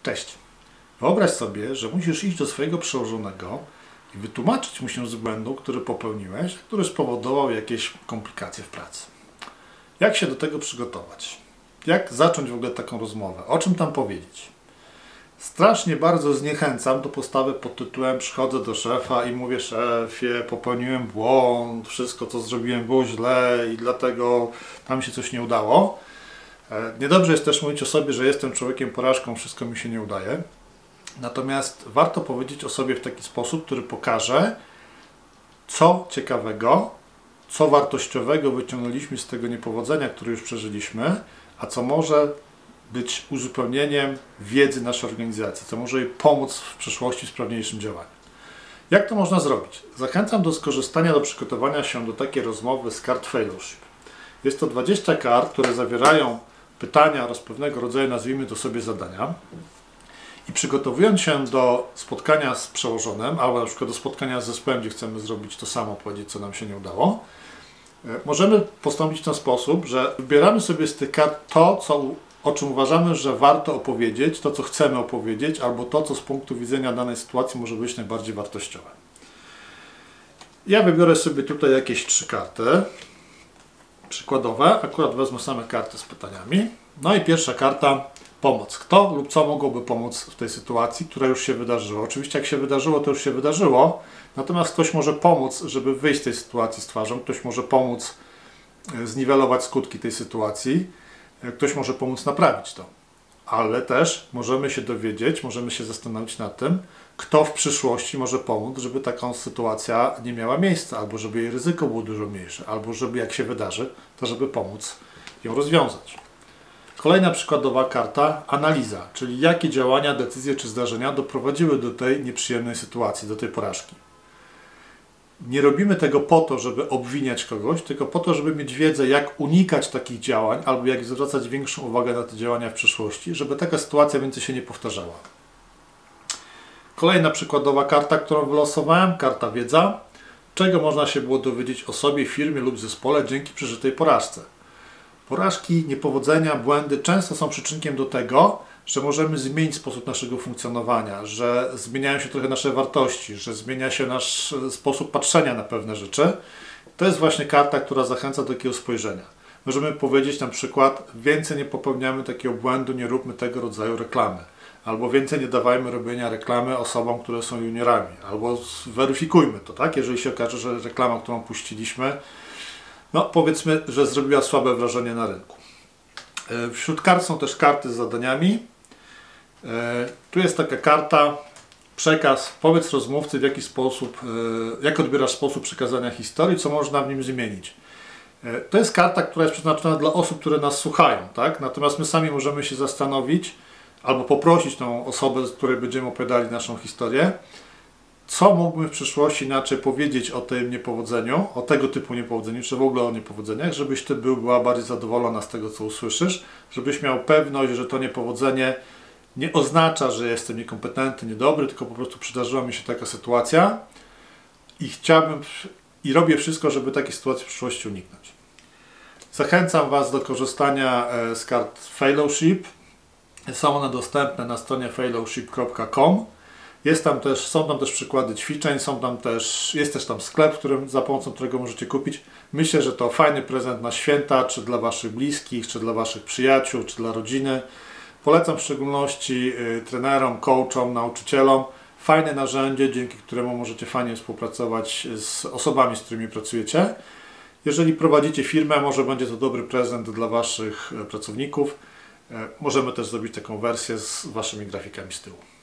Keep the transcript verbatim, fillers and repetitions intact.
Cześć. Wyobraź sobie, że musisz iść do swojego przełożonego i wytłumaczyć mu się z błędu, który popełniłeś, który spowodował jakieś komplikacje w pracy. Jak się do tego przygotować? Jak zacząć w ogóle taką rozmowę? O czym tam powiedzieć? Strasznie bardzo zniechęcam do postawy pod tytułem przychodzę do szefa i mówię: szefie, popełniłem błąd, wszystko co zrobiłem było źle i dlatego tam się coś nie udało. Niedobrze jest też mówić o sobie, że jestem człowiekiem porażką, wszystko mi się nie udaje. Natomiast warto powiedzieć o sobie w taki sposób, który pokaże, co ciekawego, co wartościowego wyciągnęliśmy z tego niepowodzenia, które już przeżyliśmy, a co może być uzupełnieniem wiedzy naszej organizacji, co może jej pomóc w przyszłości w sprawniejszym działaniu. Jak to można zrobić? Zachęcam do skorzystania, do przygotowania się do takiej rozmowy z kart Fellowship. Jest to dwadzieścia kart, które zawierają pytania oraz pewnego rodzaju, nazwijmy to sobie, zadania. I przygotowując się do spotkania z przełożonym, albo na przykład do spotkania z zespołem, gdzie chcemy zrobić to samo, powiedzieć, co nam się nie udało, możemy postąpić w ten sposób, że wybieramy sobie z tych kart to, co, o czym uważamy, że warto opowiedzieć, to, co chcemy opowiedzieć, albo to, co z punktu widzenia danej sytuacji może być najbardziej wartościowe. Ja wybiorę sobie tutaj jakieś trzy karty przykładowe. Akurat wezmę same karty z pytaniami. No i pierwsza karta: pomoc. Kto lub co mogłoby pomóc w tej sytuacji, która już się wydarzyła? Oczywiście jak się wydarzyło, to już się wydarzyło, natomiast ktoś może pomóc, żeby wyjść z tej sytuacji z twarzą, ktoś może pomóc zniwelować skutki tej sytuacji, ktoś może pomóc naprawić to. Ale też możemy się dowiedzieć, możemy się zastanowić nad tym, kto w przyszłości może pomóc, żeby taka sytuacja nie miała miejsca, albo żeby jej ryzyko było dużo mniejsze, albo żeby jak się wydarzy, to żeby pomóc ją rozwiązać. Kolejna przykładowa karta: analiza, czyli jakie działania, decyzje czy zdarzenia doprowadziły do tej nieprzyjemnej sytuacji, do tej porażki. Nie robimy tego po to, żeby obwiniać kogoś, tylko po to, żeby mieć wiedzę, jak unikać takich działań, albo jak zwracać większą uwagę na te działania w przyszłości, żeby taka sytuacja więcej się nie powtarzała. Kolejna przykładowa karta, którą wylosowałem, karta wiedza. Czego można się było dowiedzieć o sobie, firmie lub zespole dzięki przeżytej porażce? Porażki, niepowodzenia, błędy często są przyczynkiem do tego, że możemy zmienić sposób naszego funkcjonowania, że zmieniają się trochę nasze wartości, że zmienia się nasz sposób patrzenia na pewne rzeczy. To jest właśnie karta, która zachęca do takiego spojrzenia. Możemy powiedzieć na przykład: więcej nie popełniamy takiego błędu, nie róbmy tego rodzaju reklamy. Albo więcej nie dawajmy robienia reklamy osobom, które są juniorami. Albo zweryfikujmy to, tak? Jeżeli się okaże, że reklama, którą puściliśmy, no powiedzmy, że zrobiła słabe wrażenie na rynku. Wśród kart są też karty z zadaniami. Tu jest taka karta: przekaz. Powiedz rozmówcy, w jaki sposób, jak odbierasz sposób przekazania historii, co można w nim zmienić. To jest karta, która jest przeznaczona dla osób, które nas słuchają, tak? Natomiast my sami możemy się zastanowić albo poprosić tą osobę, z której będziemy opowiadali naszą historię, co mógłbym w przyszłości inaczej powiedzieć o tym niepowodzeniu, o tego typu niepowodzeniu, czy w ogóle o niepowodzeniach, żebyś Ty był, była bardziej zadowolona z tego, co usłyszysz, żebyś miał pewność, że to niepowodzenie nie oznacza, że jestem niekompetentny, niedobry, tylko po prostu przydarzyła mi się taka sytuacja i chciałbym i robię wszystko, żeby takiej sytuacji w przyszłości uniknąć. Zachęcam Was do korzystania z kart Fellowship. Są one dostępne na stronie fellowship kropka com. Jest tam też, są tam też przykłady ćwiczeń, są tam też, jest też tam sklep, którym, za pomocą którego możecie kupić. Myślę, że to fajny prezent na święta, czy dla Waszych bliskich, czy dla Waszych przyjaciół, czy dla rodziny. Polecam w szczególności y, trenerom, coachom, nauczycielom. Fajne narzędzie, dzięki któremu możecie fajnie współpracować z osobami, z którymi pracujecie. Jeżeli prowadzicie firmę, może będzie to dobry prezent dla Waszych pracowników. Możemy też zrobić taką wersję z Waszymi grafikami z tyłu.